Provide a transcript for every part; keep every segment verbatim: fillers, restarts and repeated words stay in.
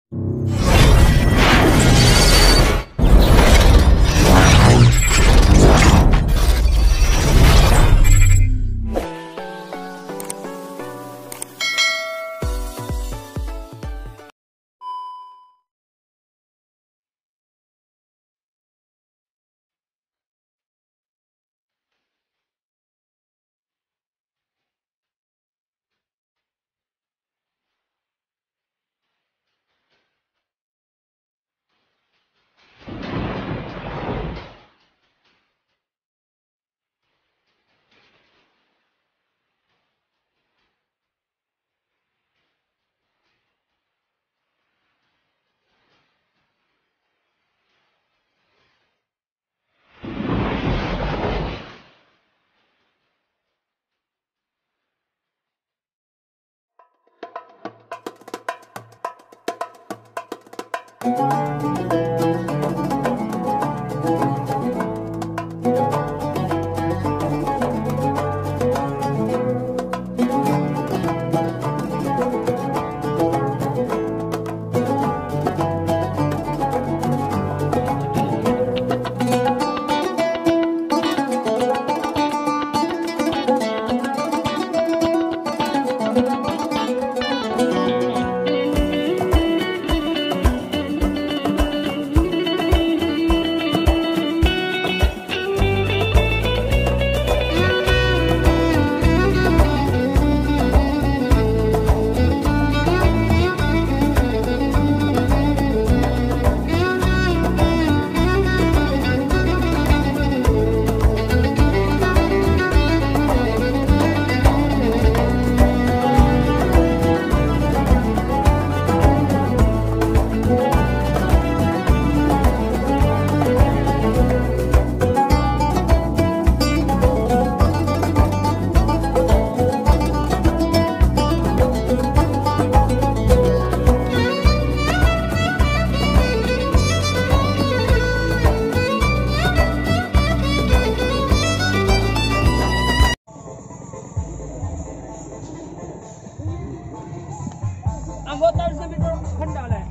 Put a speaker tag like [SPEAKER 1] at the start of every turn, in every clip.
[SPEAKER 1] Anggota harus lebih hendak lah.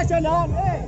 [SPEAKER 1] jalan. Eh.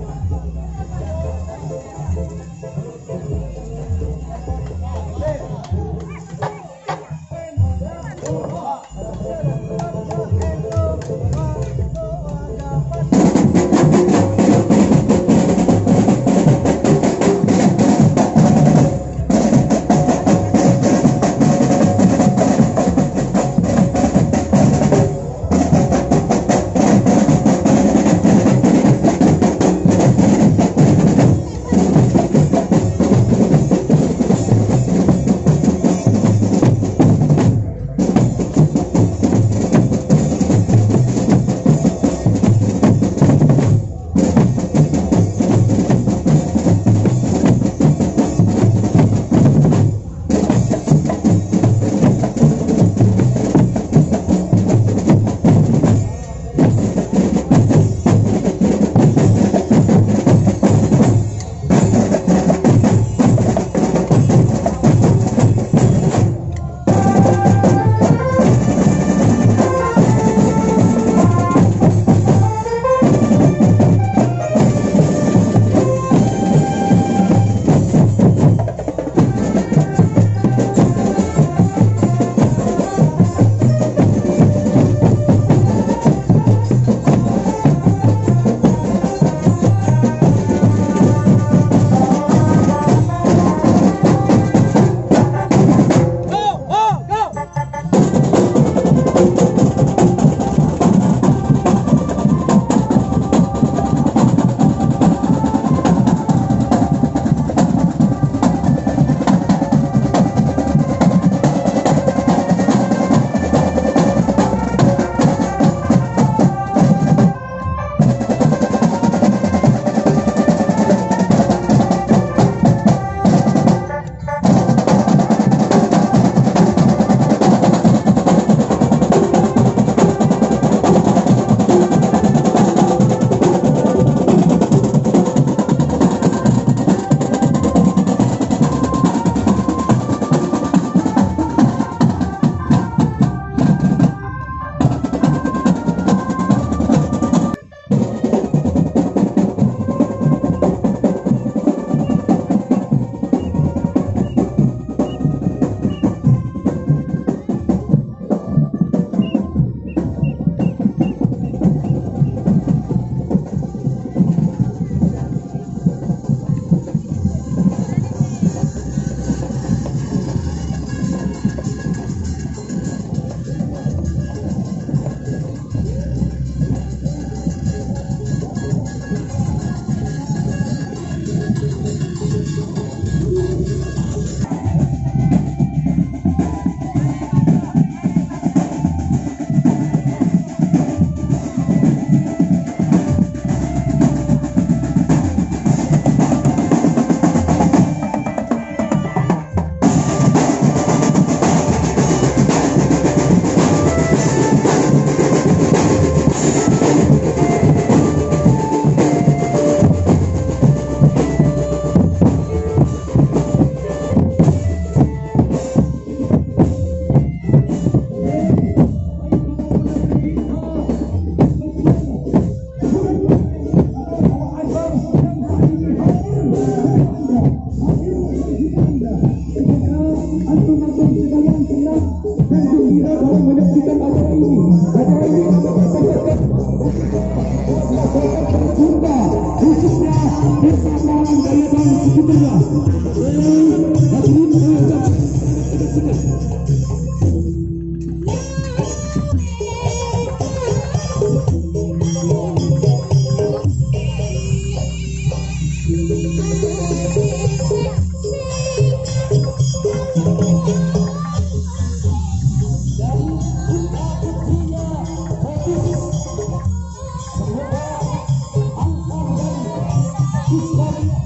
[SPEAKER 2] Islam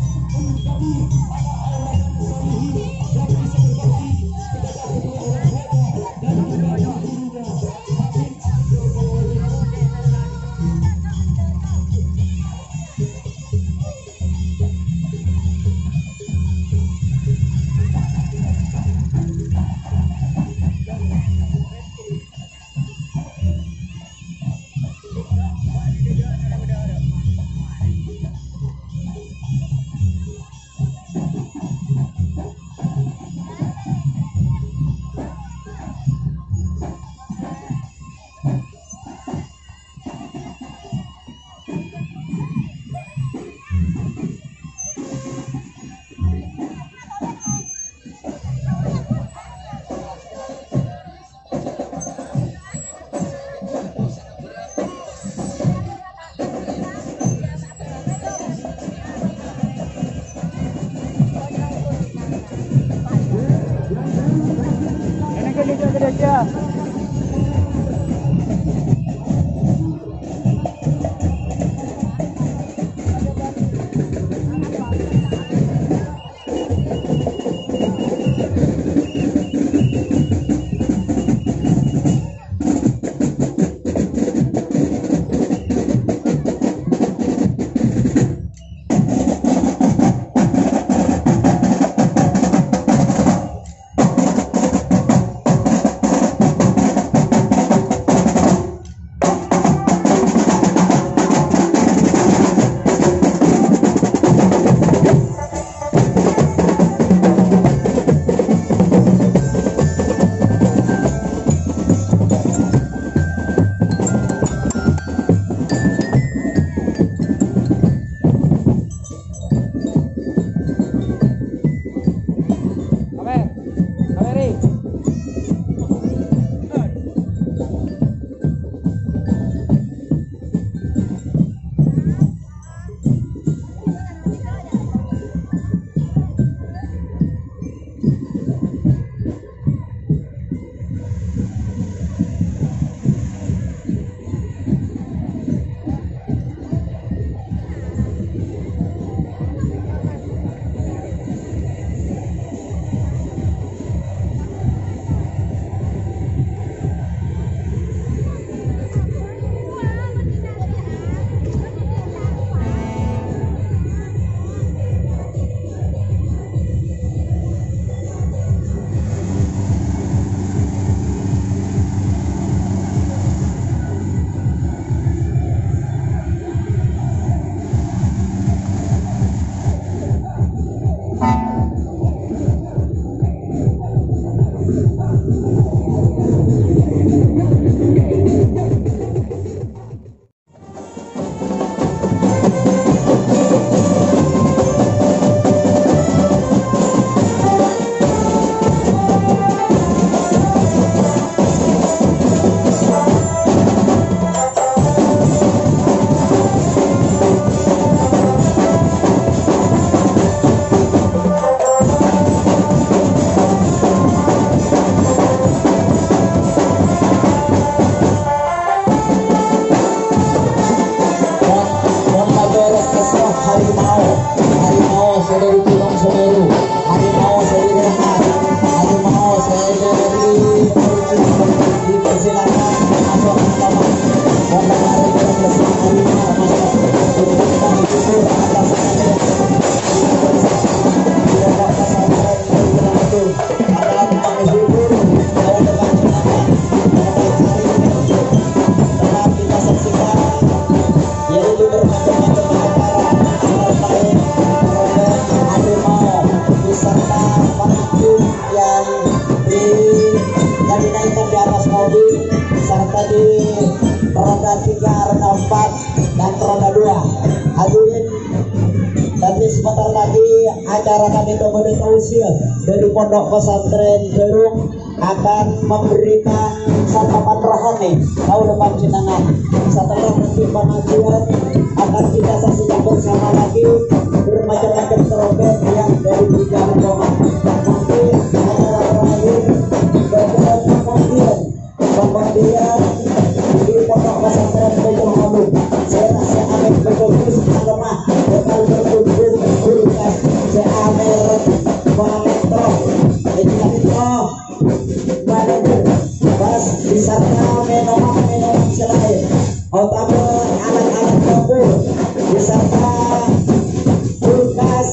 [SPEAKER 2] dan roda dua. Hadirin, tapi sebentar lagi acara kami Komodo Tausiah dari Pondok Pesantren Gerung akan memberikan santapan rohani tahun depan Cinangan. Setelah nanti pengajian akan kita saksikan bersama lagi bermacam-macam trompet yang dari tiga rombongan. Nanti acara terakhir beberapa pembagian pembagian di Pondok Pesantren Bejong Alum. Saya rasa amin berfokus agama bekal berkunjung kulkas seamer Valentro Ejito manajer bas diserta minuman-minuman selain utama alat-alat dapur diserta kulkas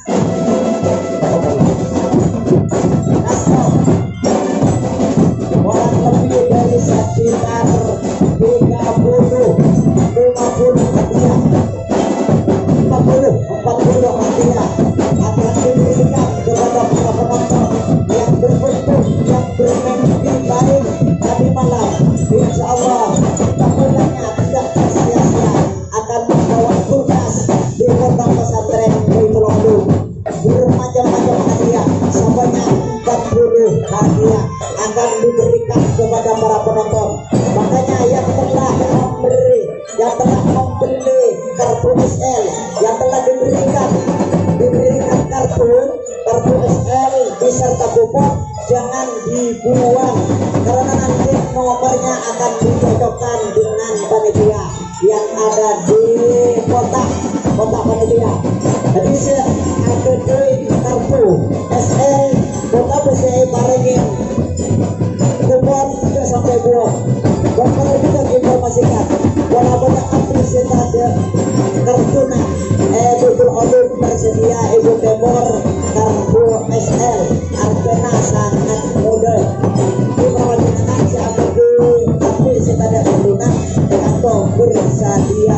[SPEAKER 2] kasto orang lebih dari sekitar tiga puluh lima puluh hadiah empat puluh empat puluh hadiah akan diberikan kepada para penonton yang beruntung yang bermimpi baik tadi malam. Insya Allah kemudiannya tidak sia-sia akan membawa kulkas di Pondok Pesantren Baitul Ulum bermacam-macam hadiah sebanyak empat puluh hadiah akan diberikan kepada para penonton. Makanya yang telah memberi, yang telah membeli kartu S L, yang telah diberikan diberikan kartu kartu S L beserta kupon jangan dibuang karena nanti nomornya akan dicocokkan dengan panitia yang ada di kotak kotak panitia. Jadi saya ada kartu S L kota bisa barengin kupon tiga sampai buah. Dan kalau kita informasikan walaupun aplikasi ada kartuna eh Baitul Ulum tersedia Ibu Temor kartu S L harganya sangat mudah diperwajibkan siapa di aplikasi ada kartuna atau bersedia.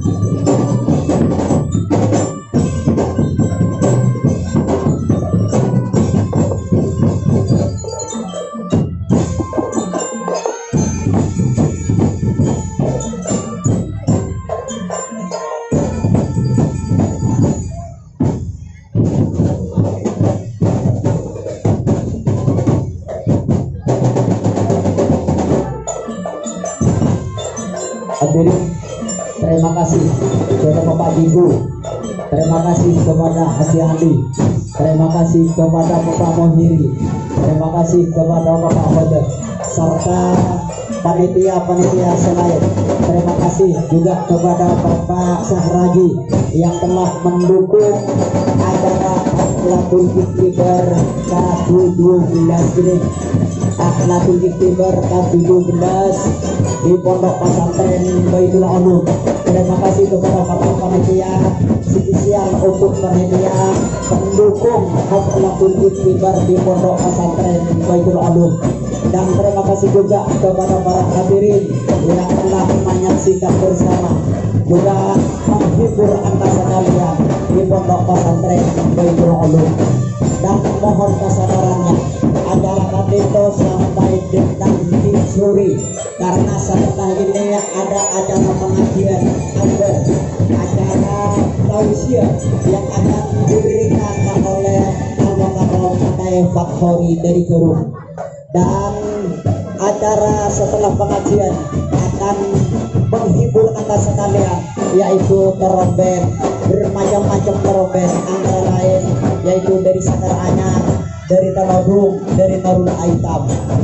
[SPEAKER 2] Hadirin, terima kasih kepada Bapak Ibu, terima kasih kepada Haji Ali, terima kasih kepada Bapak Mohiri, terima kasih kepada Bapak Hoder, serta panitia-panitia selain. Terima kasih juga kepada Bapak Sahraji yang telah mendukung acara Akhlakul Ikhtibar K tujuh belas ini. Akhlakul Ikhtibar K tujuh belas di Pondok Pesantren Baitul Ulum. Terima kasih kepada Bapak panitia spesial untuk panitia pendukung Akhlakul Ikhtibar di Pondok Pesantren Baitul Ulum. Dan terima kasih juga kepada para hadirin yang telah menyaksikan bersama juga menghibur anda sekalian di Pondok Pesantren Baitul Ulum. Dan mohon kesadarannya acara kami sampai dengan sore karena setelah ini ada acara pengajian, ada acara tausiah yang akan diberikan oleh Al-Mukarram Fakhori dari Gerung. Dan acara setelah pengajian akan menghibur anda sekalian yaitu trompet, bermacam-macam trompet antara lain yaitu dari Sanggar Anyar, dari Tanodung, dari Narul Aitam.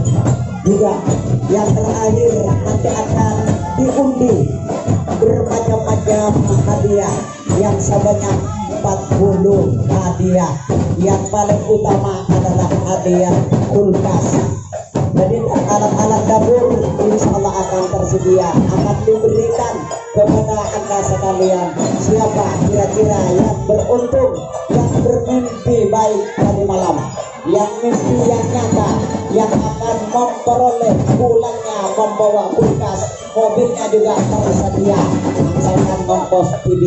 [SPEAKER 2] Juga yang terakhir nanti akan diundi bermacam-macam hadiah yang sebanyak empat puluh hadiah. Yang paling utama adalah hadiah kulkas. Jadi alat-alat dapur insya Allah akan tersedia, akan diberikan kepada anda sekalian. Siapa kira-kira yang beruntung, yang bermimpi baik tadi malam, yang mimpi yang nyata, yang akan memperoleh pulangnya membawa kulkas, mobilnya juga tersedia, misalkan kompos T V.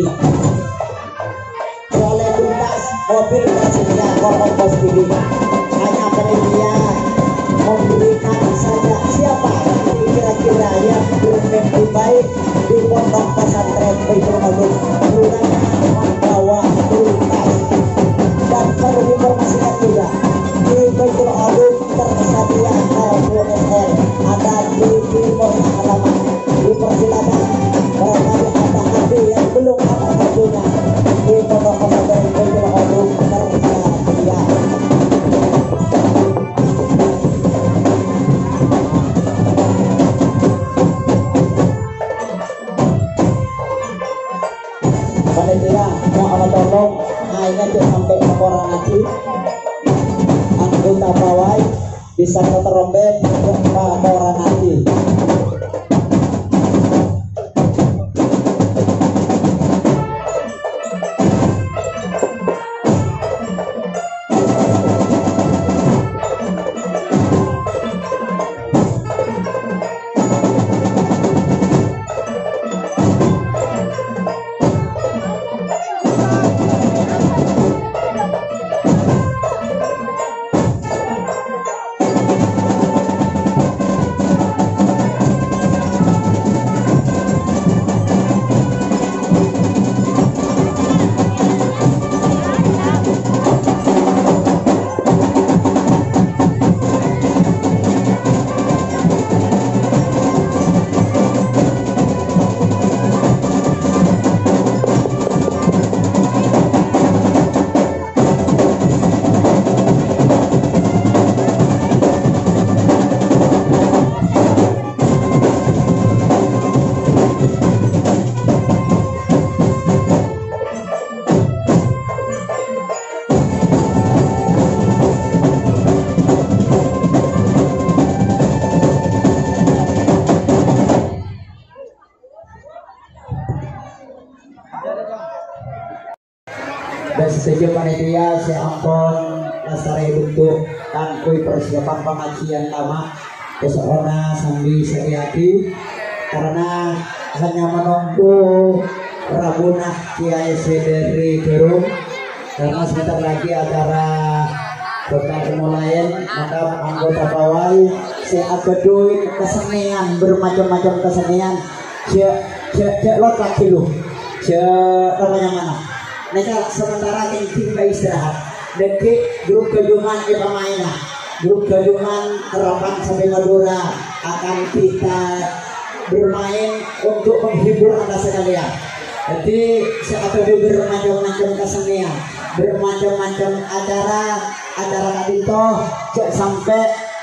[SPEAKER 2] Oleh kulkas, mobil tersedia, kompos T V. Hanya panitia memberikan saja siapa kira-kira kiranya bermimpi baik di pondok pesantren Baitul Ulum kelurahan membawa tuntas. Dan perlu diinformasikan juga di Baitul Ulum tersedia kartu S L ada di timur halaman. Dipersilakan barangkali ada hati yang belum ada kartunya di pondok pesantren Baitul Ulum tersedia. Panitia yang Allah tolong akhirnya tuh sampai laporan nanti anggota pawai bisa keterombet untuk laporan nanti. Dan setuju panitia saya ampun lestari bentuk tangkui persiapan pengajian lama keseorang sambil sehati karena hanya menunggu Rabunah Kiai dari Gerung karena sebentar lagi acara bakal mulai maka anggota pawai saya ageduin kesenian bermacam-macam kesenian cek cek cek lot lagi lu cek namanya mana. Mereka sementara ini tinggal istirahat. Detik grup gabungan di pemainnya, grup gabungan Harapan sampai Madura akan kita bermain untuk menghibur anda sekalian. Jadi saya akan bermacam-macam kesenian, bermacam-macam acara, acara kadito, cek sampai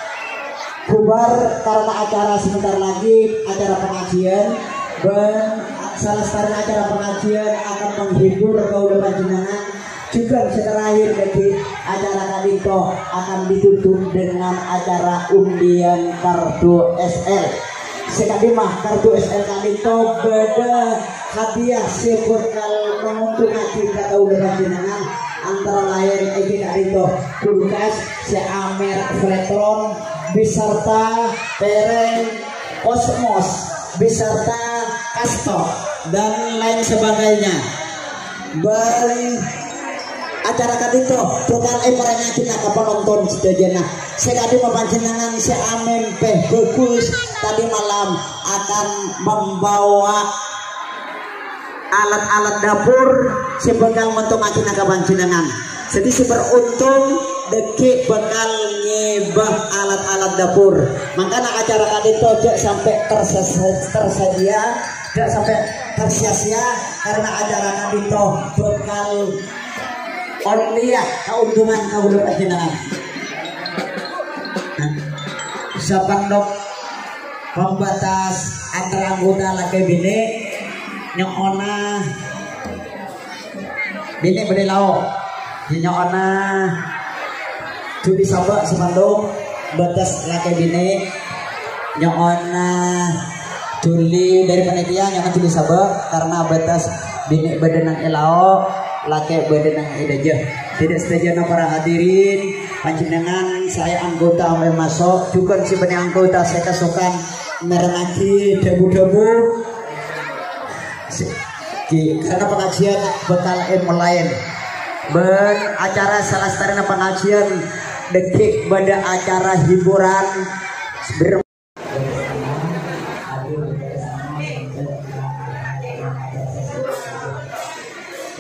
[SPEAKER 2] bubar karena acara sebentar lagi acara pengajian dan salah satu acara pengajian akan menghibur kaula panjenengan juga terakhir dari acara kadito akan ditutup dengan acara undian kartu S L. Sekali mah kartu S L kadito beda hadiah sebekal menguntungkan kita kaula panjenengan antara lain iki kadito kulkas seamer Fletron beserta pereng Cosmos beserta Castor dan lain sebagainya. Ber acara kadito bukan emerenya kita ke penonton sedajana. Sekali memanjenengan si amen peh bagus tadi malam akan membawa alat-alat dapur sebekal mentung akhirnya ke panjenengan. Jadi si beruntung dekik bakal nyebah alat-alat dapur. Makanya acara kadito tidak sampai tersedia, tidak sampai tersia-sia karena acara kadito bakal onliah keuntungan kaula panjenengan. Sabang dok pembatas antara anggota laki bini nyokona bini beli lau nyokona judi sabak sepandung batas laki bini nyokona juli dari panitia nyokona juli sabak karena batas bini badanang elao laki badanang idajah. Tidak setuju para hadirin panjenengan saya anggota sampai masuk juga si bani anggota saya kesukaan merenaki debu-debu karena pengajian bakal ilmu lain beracara salah satu pengajian dekik pada acara hiburan ber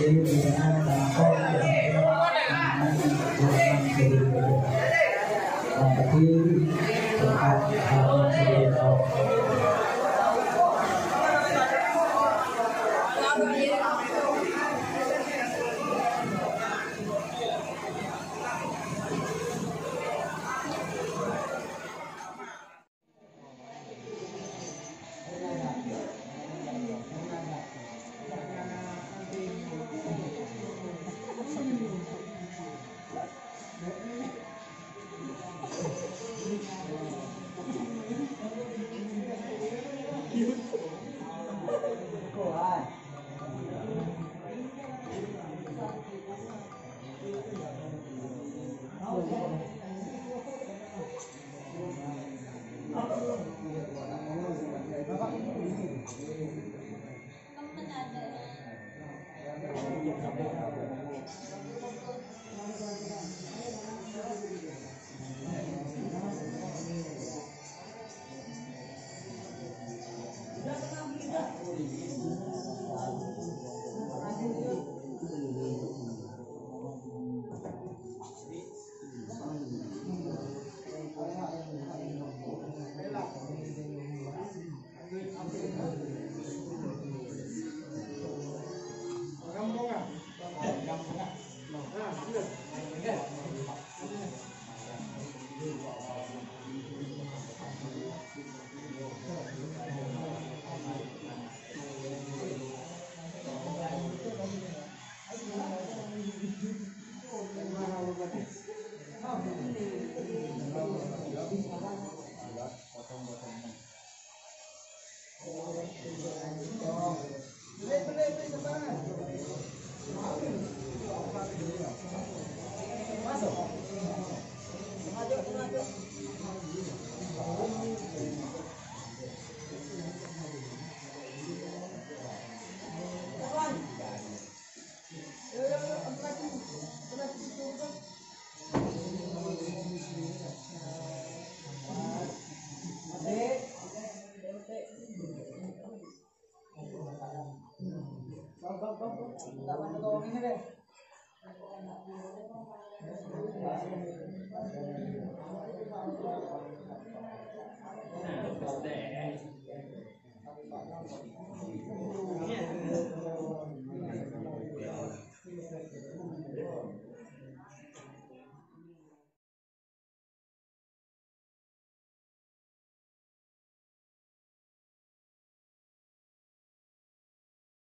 [SPEAKER 1] Iya.